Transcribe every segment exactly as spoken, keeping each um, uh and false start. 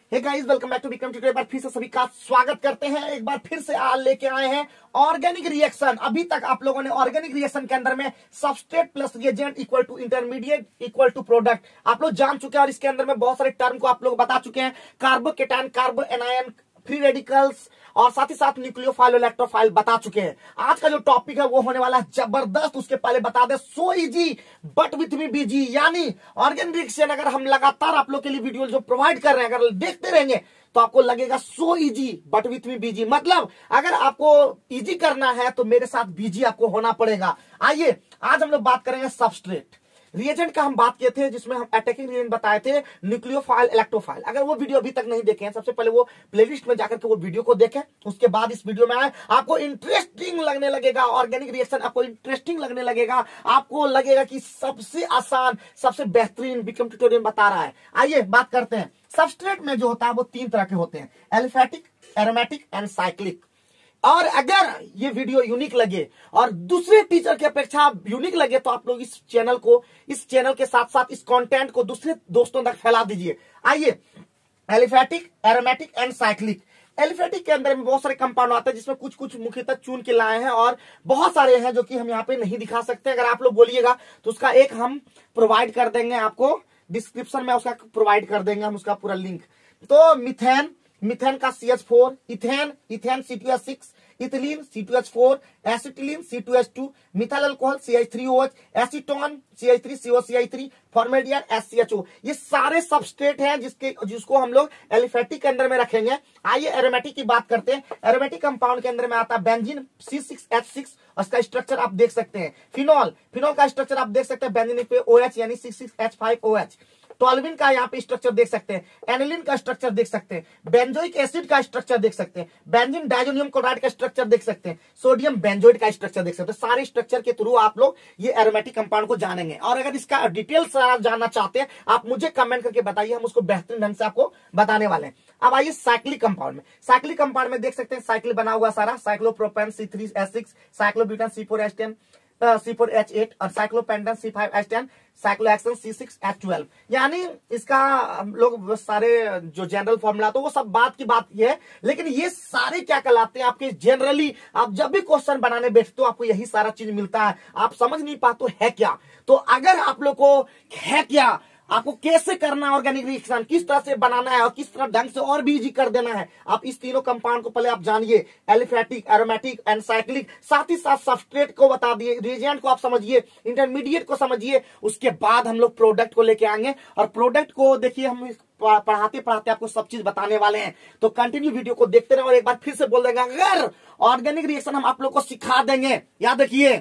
Hey guys, welcome back to Vikram tutorial. एक बार फिर से सभी का स्वागत करते हैं। एक बार फिर से आज लेके आए हैं ऑर्गेनिक रिएक्शन। अभी तक आप लोगों ने ऑर्गेनिक रिएक्शन के अंदर में substrate plus reagent equal to intermediate equal to product आप लोग जान चुके हैं और इसके अंदर में बहुत सारे टर्म को आप लोग बता चुके हैं। Carbocation, carbo anion, free radicals और साथ ही साथ न्यूक्लियोफाइल, इलेक्ट्रोफाइल बता चुके हैं। आज का जो टॉपिक है वो होने वाला है जबरदस्त। उसके पहले बता दे so easy but with me busy, यानी ऑर्गेनिक रिएक्शन अगर हम लगातार आप लोग के लिए वीडियो जो प्रोवाइड कर रहे हैं, अगर देखते रहेंगे तो आपको लगेगा so easy but with me busy. मतलब अगर आपको इजी करना है तो मेरे साथ बीजी आपको होना पड़ेगा। आइए आज हम लोग बात करेंगे सबस्ट्रेट रिएजेंट का। हम बात किए थे जिसमें हम अटैकिंग रिएजेंट बताए थे, न्यूक्लियोफाइल, इलेक्ट्रोफाइल। अगर वो वीडियो अभी तक नहीं देखे हैं, सबसे पहले वो प्लेलिस्ट में जाकर के वो वीडियो को देखें, उसके बाद इस वीडियो में आए। आपको इंटरेस्टिंग लगने लगेगा ऑर्गेनिक रिएक्शन, आपको इंटरेस्टिंग लगने लगेगा, आपको लगेगा कि सबसे आसान, सबसे बेहतरीन विक्रम ट्यूटोरियल बता रहा है। आइए बात करते हैं। सबस्ट्रेट में जो होता है वो तीन तरह के होते हैं, एलिफैटिक, एरोमेटिक एंड साइक्लिक। और अगर ये वीडियो यूनिक लगे और दूसरे टीचर की अपेक्षा यूनिक लगे तो आप लोग इस चैनल को, इस चैनल के साथ साथ इस कंटेंट को दूसरे दोस्तों तक फैला दीजिए। आइए, aliphatic, aromatic and cyclic. Aliphatic के अंदर में बहुत सारे कंपाउंड आते हैं जिसमें कुछ कुछ मुख्यतः चुन के लाए हैं और बहुत सारे हैं जो कि हम यहाँ पे नहीं दिखा सकते। अगर आप लोग बोलिएगा तो उसका एक हम प्रोवाइड कर देंगे, आपको डिस्क्रिप्शन में उसका प्रोवाइड कर देंगे हम उसका पूरा लिंक। तो मिथेन, मिथेन का C H four, ethane, ethane C two H six, ethylene C two H four, acetylene C two H two, methyl alcohol C H three O H, acetone C H three C O C H three, formaldehyde S C H O. ये सारे substrate हैं जिसके जिसको हम लोग aliphatic के अंदर में रखेंगे। आइए एरोमेटिक की बात करते हैं। एरोमेटिक कंपाउंड के अंदर में आता है benzene C six H six, उसका स्ट्रक्चर आप देख सकते हैं। फिनॉल, फिनॉल का स्ट्रक्चर आप देख सकते हैं बेंजीन पे ओ एच यानी six six H five O H. Toluene का यहाँ पे स्ट्रक्चर देख सकते हैं, एनिलीन का स्ट्रक्चर देख सकते हैं, बेंजोइक एसिड का स्ट्रक्चर देख सकते हैं, बेंजीन डाइजोनियम क्लोराइड का स्ट्रक्चर देख सकते हैं, सोडियम बेंजोइड का स्ट्रक्चर देख सकते हैं। सारे स्ट्रक्चर के थ्रू आप लोग ये एरोमेटिक कंपाउंड को जानेंगे। और अगर इसका डिटेल्स जानना चाहते हैं आप मुझे कमेंट करके बताइए, हम उसको बेहतरीन ढंग से आपको बताने वाले हैं। अब आइए साइक्लिक कंपाउंड में। साइक्लिक कंपाउंड में देख सकते हैं साइकिल बना हुआ सारा, cyclopropane C three H six, cyclobutane C four H ten, C four H eight और cyclopentane C five H ten, cyclohexane C six H twelve. यानी इसका हम लोग सारे जो जनरल फॉर्मूला तो वो सब बात की बात ये है, लेकिन ये सारे क्या कहलाते हैं आपके जनरली। आप जब भी क्वेश्चन बनाने बैठते हो आपको यही सारा चीज मिलता है, आप समझ नहीं पाते है क्या। तो अगर आप लोग को है क्या, आपको कैसे करना है ऑर्गेनिक रिएक्शन, किस तरह से बनाना है और किस तरह ढंग से और भी इजी कर देना है, आप इस तीनों कंपाउंड को पहले आप जानिए। एलिफैटिक, एरोमेटिक एंड साइक्लिक, साथ ही साथ सबस्ट्रेट को बता दिए, रिएजेंट को आप समझिए, इंटरमीडिएट को समझिए। उसके बाद हम लोग प्रोडक्ट को लेके आएंगे और प्रोडक्ट को देखिए हम पढ़ाते पढ़ाते आपको सब चीज बताने वाले हैं। तो कंटिन्यू वीडियो को देखते रहे। और एक बार फिर से बोल देंगे, अगर ऑर्गेनिक रिएक्शन हम आप लोग को सिखा देंगे, याद रखिए,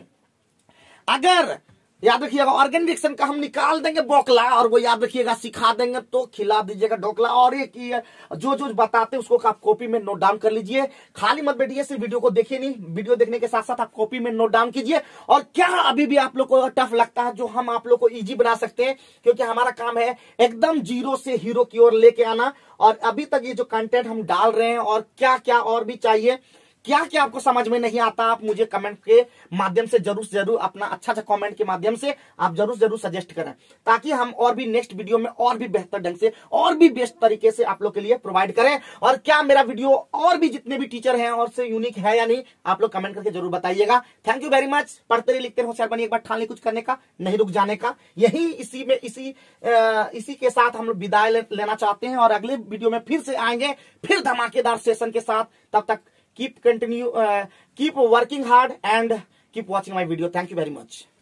अगर याद रखिएगा ऑर्गेनिक रिएक्शन का हम निकाल देंगे बौखला और वो याद रखिएगा सिखा देंगे तो खिला दीजिएगा ढोकला। और एक जो जो बताते हैं उसको आप कॉपी में नोट डाउन कर लीजिए, खाली मत बैठिए, सिर्फ वीडियो को देखिए नहीं, वीडियो देखने के साथ साथ आप कॉपी में नोट डाउन कीजिए। और क्या अभी भी आप लोग को टफ लगता है जो हम आप लोग को इजी बना सकते हैं, क्योंकि हमारा काम है एकदम जीरो से हीरो की ओर लेके आना। और अभी तक ये जो कंटेंट हम डाल रहे हैं और क्या क्या और भी चाहिए, क्या क्या आपको समझ में नहीं आता, आप मुझे कमेंट के माध्यम से जरूर जरूर अपना अच्छा अच्छा कमेंट के माध्यम से आप जरूर जरूर सजेस्ट करें, ताकि हम और भी नेक्स्ट वीडियो में और भी बेहतर ढंग से और भी बेस्ट तरीके से आप लोग के लिए प्रोवाइड करें। और क्या मेरा वीडियो और भी जितने भी टीचर हैं और से यूनिक है या नहीं, आप लोग कमेंट करके जरूर बताइएगा। Thank you very much. पढ़ते रहे, लिखते रहो, होशियार बनिए, एक बार ठान ले कुछ करने का, नहीं रुक जाने का। यही इसी में इसी आ, इसी के साथ हम लोग विदाई ले, लेना चाहते हैं और अगले वीडियो में फिर से आएंगे, फिर धमाकेदार सेशन के साथ। तब तक keep continue uh, keep working hard and keep watching my video. Thank you very much.